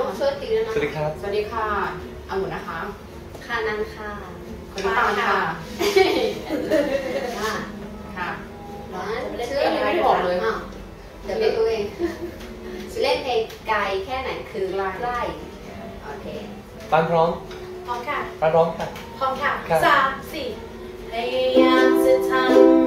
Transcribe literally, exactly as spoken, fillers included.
ช่วยตีด้วยนะสวัสดีครับสวัสดีค่ะเอาหมดนะคะค่ะนันค่ะคนที่ตามค่ะค่ะค่ะร้อนชื่อไม่ได้บอกเลยเดี๋ยวไปดูเองเล่นเพลงไกลแค่ไหนคือใกล้โอเคปานพร้อมพร้อมค่ะปานพร้อมค่ะพร้อมค่ะครับสามสี่พยายามจะทำ